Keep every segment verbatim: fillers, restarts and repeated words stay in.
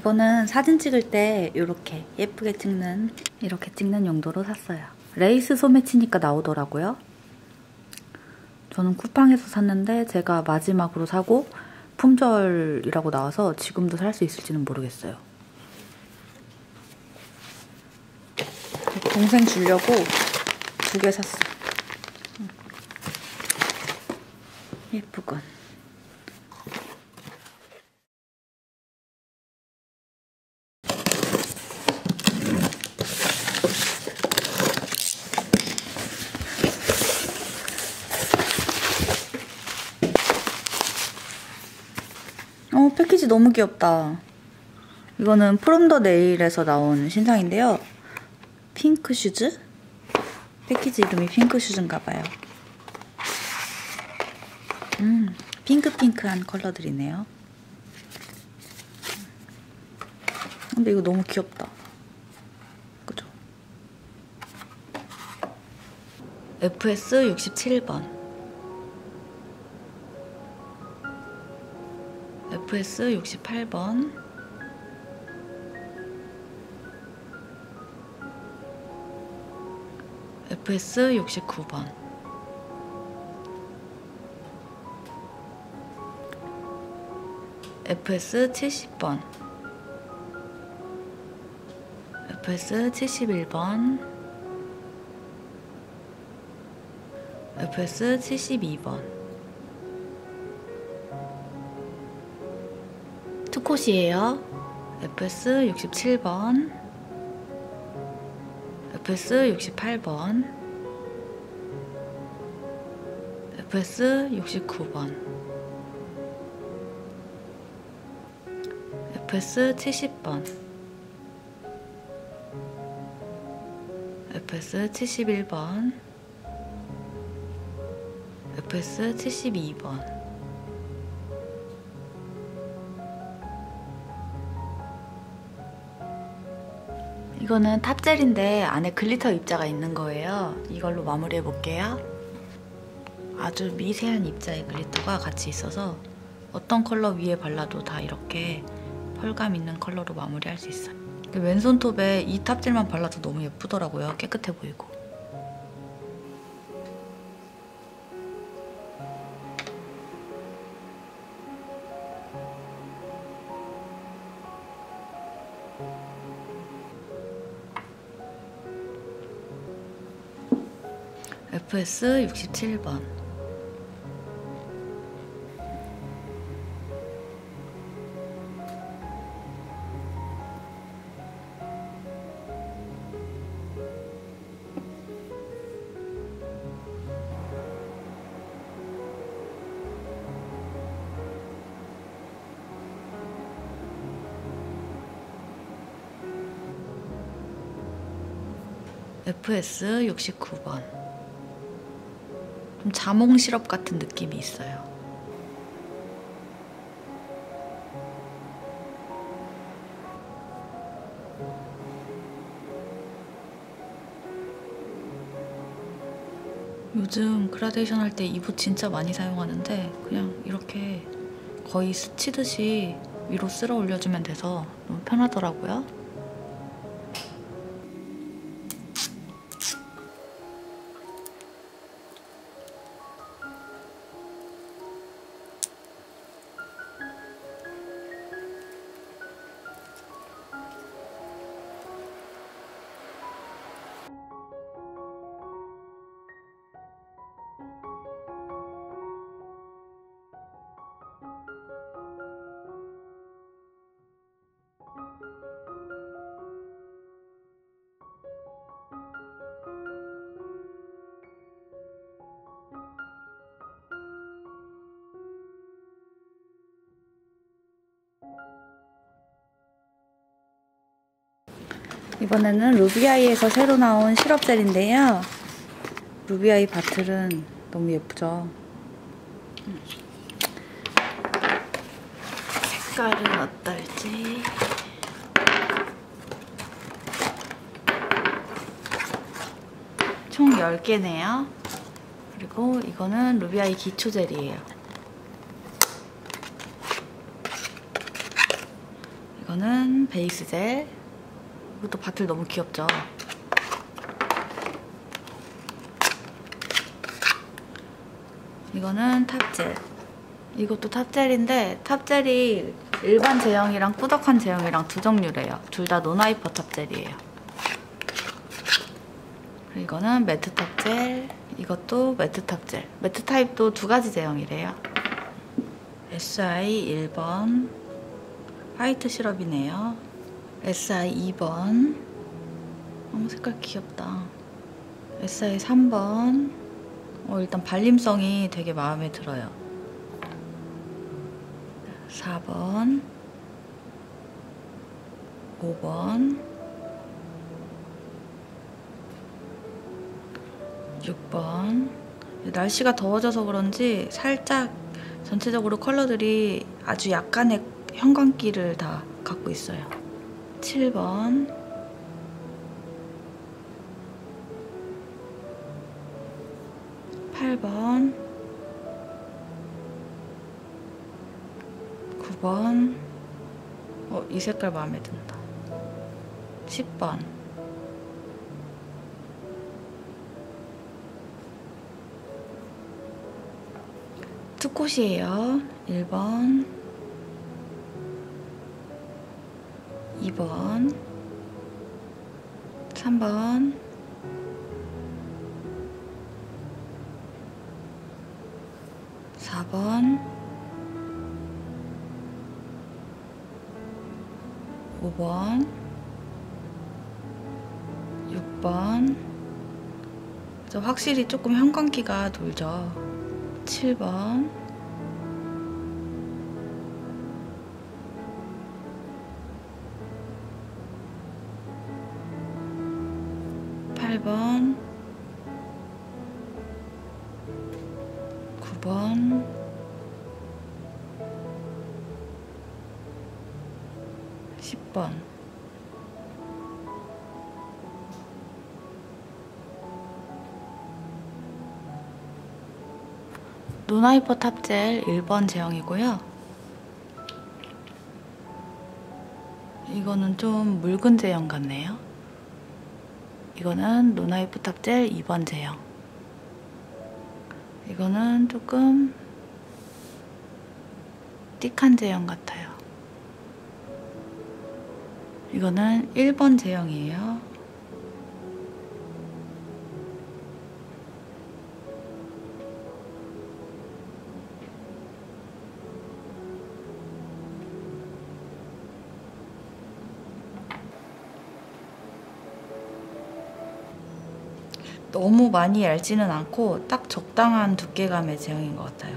이거는 사진 찍을 때 이렇게 예쁘게 찍는, 이렇게 찍는 용도로 샀어요. 레이스 소매 치니까 나오더라고요. 저는 쿠팡에서 샀는데 제가 마지막으로 사고 품절이라고 나와서 지금도 살 수 있을지는 모르겠어요. 동생 주려고 두 개 샀어. 예쁘군. 어, 패키지 너무 귀엽다. 이거는 프롬 더 네일에서 나온 신상인데요. 핑크 슈즈? 패키지 이름이 핑크 슈즈인가봐요. 음, 핑크핑크한 컬러들이네요. 근데 이거 너무 귀엽다. 그죠? 에프에스 육십칠 번. 에프에스 육십팔 번. 에프에스 육십구 번. 에프에스 칠십 번. 에프에스 칠십일 번. 에프에스 칠십이 번. 투콧이에요. 에프에스 육십칠 번. 에프에스 육십팔 번. 에프에스 육십구 번. 에프에스 칠십 번. 에프에스 칠십일 번. 에프에스 칠십이 번. 이거는 탑젤인데 안에 글리터 입자가 있는 거예요. 이걸로 마무리해 볼게요. 아주 미세한 입자의 글리터가 같이 있어서 어떤 컬러 위에 발라도 다 이렇게 펄감 있는 컬러로 마무리할 수 있어요. 근데 왼손톱에 이 탑젤만 발라도 너무 예쁘더라고요. 깨끗해 보이고. 에프에스 육십칠 번. 에프에스 육십구 번. 좀 자몽 시럽 같은 느낌이 있어요. 요즘 그라데이션 할 때 이 붓 진짜 많이 사용하는데 그냥 이렇게 거의 스치듯이 위로 쓸어 올려주면 돼서 너무 편하더라고요. 이번에는 루비아이에서 새로 나온 시럽 젤인데요. 루비아이 바틀은 너무 예쁘죠? 색깔은 어떨지. 총 열 개네요. 그리고 이거는 루비아이 기초 젤이에요. 이거는 베이스 젤. 이것도 바틀 너무 귀엽죠? 이거는 탑젤. 이것도 탑젤인데 탑젤이 일반 제형이랑 꾸덕한 제형이랑 두 종류래요. 둘 다 노나이퍼 탑젤이에요. 그리고 이거는 매트 탑젤. 이것도 매트 탑젤. 매트 타입도 두 가지 제형이래요. 에스아이 일 번 화이트 시럽이네요. 에스아이 이 번. 어머, 색깔 귀엽다. 에스아이 삼 번. 어, 일단 발림성이 되게 마음에 들어요. 사 번, 오 번, 육 번. 날씨가 더워져서 그런지 살짝 전체적으로 컬러들이 아주 약간의 형광기를 다 갖고 있어요. 칠 번, 팔 번, 구 번. 어, 이 색깔 마음에 든다. 십 번. 투콧이에요. 일 번, 이 번, 삼 번, 사 번, 오 번, 육 번. 확실히 조금 형광기가 돌죠. 칠 번, 팔 번, 구 번, 십 번. 노나이퍼 탑젤 일 번 제형이고요. 이거는 좀 묽은 제형 같네요. 이거는 노나이퍼 탑젤 이 번 제형. 이거는 조금 띡한 제형 같아요. 이거는 일 번 제형이에요. 너무 많이 얇지는 않고 딱 적당한 두께감의 제형인 것 같아요.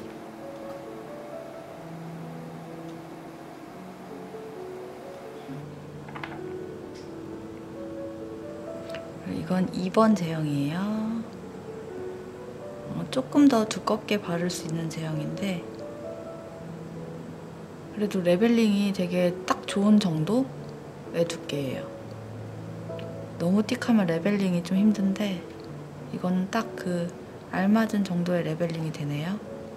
이건 이 번 제형이에요. 어, 조금 더 두껍게 바를 수 있는 제형인데 그래도 레벨링이 되게 딱 좋은 정도의 두께예요. 너무 띡하면 레벨링이 좀 힘든데 이거는 딱 그 알맞은 정도의 레벨링이 되네요.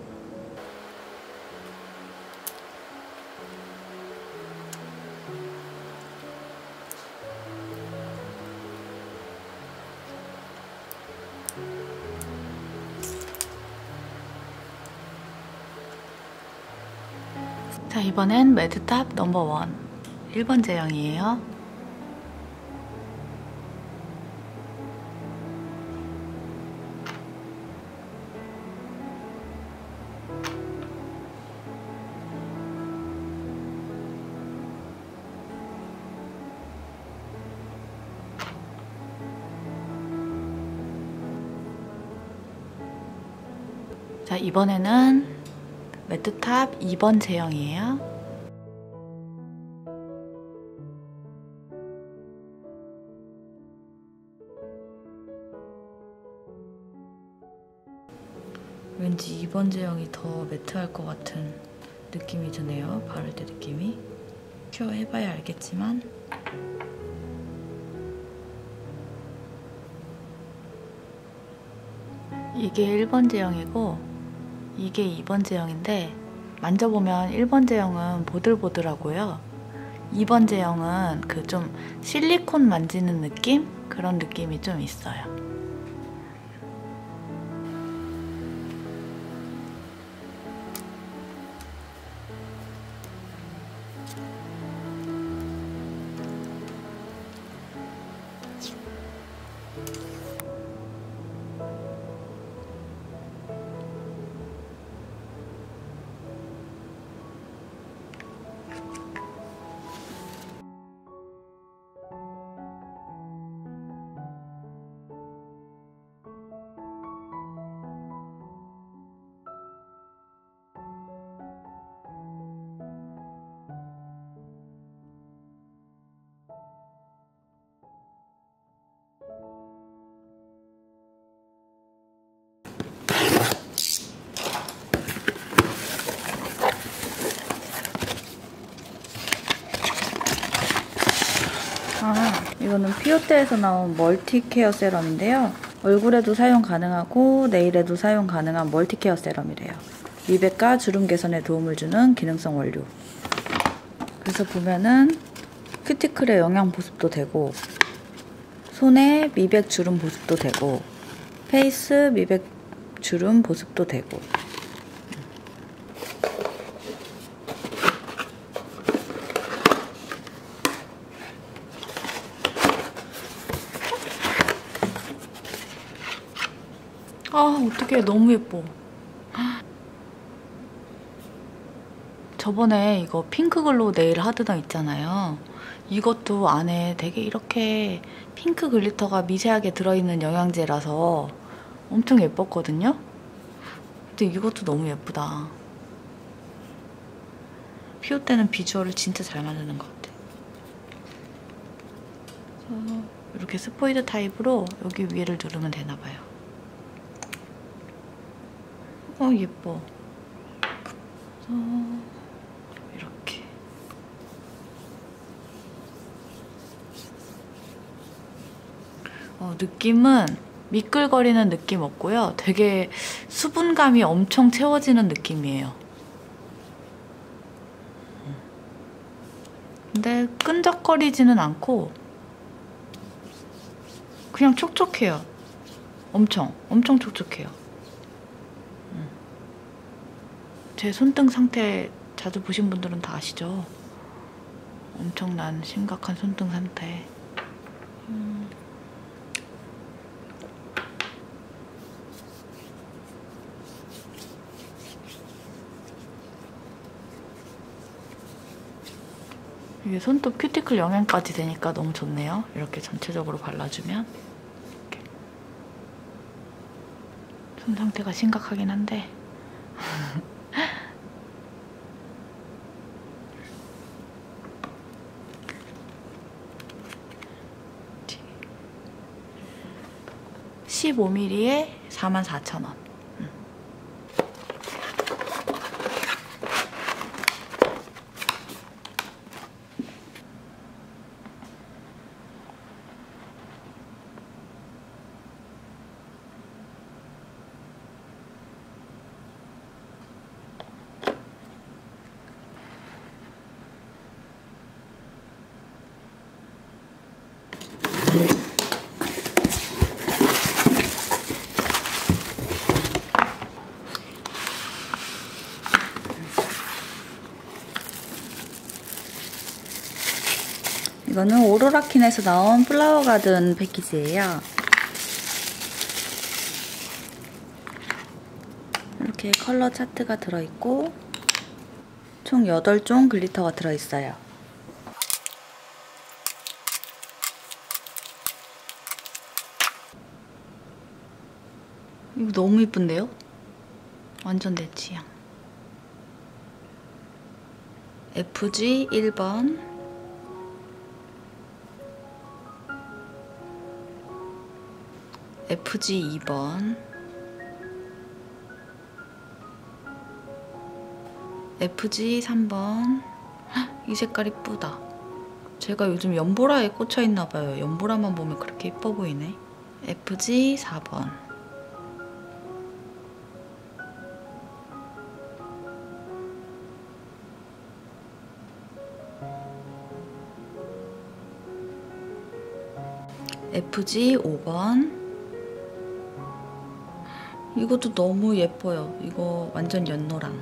자, 이번엔 매드탑 넘버원 일 번 제형이에요. 자, 이번에는 매트탑 이 번 제형이에요. 왠지 이 번 제형이 더 매트할 것 같은 느낌이 드네요. 바를 때 느낌이. 큐어 해봐야 알겠지만 이게 일 번 제형이고 이게 이 번 제형인데 만져보면 일 번 제형은 보들보들하고요. 이 번 제형은 그 좀 실리콘 만지는 느낌? 그런 느낌이 좀 있어요. 아, 이거는 피오테에서 나온 멀티 케어 세럼인데요. 얼굴에도 사용 가능하고 네일에도 사용 가능한 멀티 케어 세럼이래요. 미백과 주름 개선에 도움을 주는 기능성 원료. 그래서 보면은 큐티클의 영양 보습도 되고, 손에 미백 주름 보습도 되고, 페이스 미백 주름 보습도 되고. 아, 어떡해. 너무 예뻐. 저번에 이거 핑크글로우 네일 하드너 있잖아요. 이것도 안에 되게 이렇게 핑크 글리터가 미세하게 들어있는 영양제라서 엄청 예뻤거든요? 근데 이것도 너무 예쁘다. 피오테는 비주얼을 진짜 잘 만드는 것 같아. 그래서 이렇게 스포이드 타입으로 여기 위를 누르면 되나봐요. 어, 예뻐. 그래서 이렇게. 어, 느낌은 미끌거리는 느낌 없고요. 되게 수분감이 엄청 채워지는 느낌이에요. 근데 끈적거리지는 않고 그냥 촉촉해요. 엄청, 엄청 촉촉해요. 제 손등 상태 자주 보신 분들은 다 아시죠? 엄청난 심각한 손등 상태. 음. 이게 손톱 큐티클 영양까지 되니까 너무 좋네요. 이렇게 전체적으로 발라주면. 이렇게. 손 상태가 심각하긴 한데 십오 밀리리터에 사만 사천 원. 이거는 오로라킨에서 나온 플라워 가든 패키지예요. 이렇게 컬러 차트가 들어있고 총 여덟 종 글리터가 들어있어요. 이거 너무 이쁜데요? 완전 내 취향. 에프지 일 번, 에프지 이 번, 에프지 삼 번. 이 색깔 이쁘다. 제가 요즘 연보라에 꽂혀있나봐요. 연보라만 보면 그렇게 예뻐 보이네. 에프지 사 번. 에프지 오 번. 이것도 너무 예뻐요. 이거 완전 연노랑.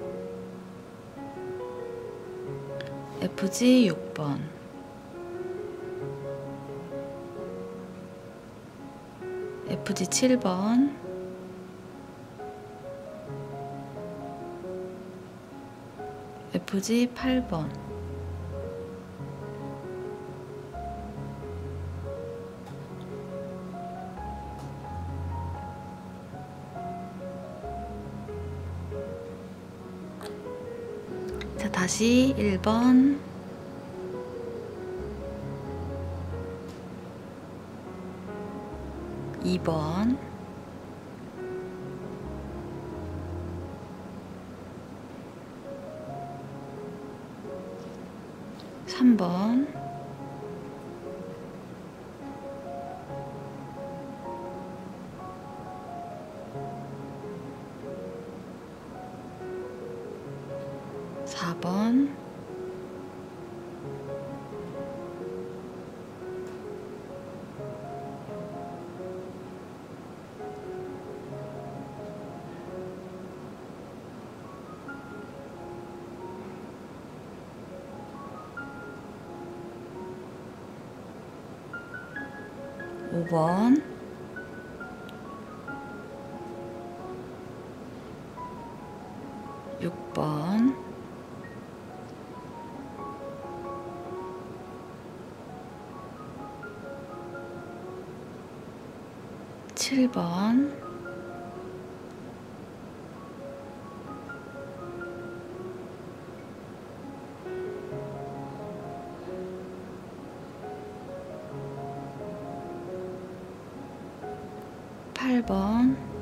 에프지 육 번. 에프지 칠 번. 에프지 팔 번. 자, 다시 일 번. 이 번. 삼 번. 사 번. 오 번. 육 번. 칠 번. 팔 번.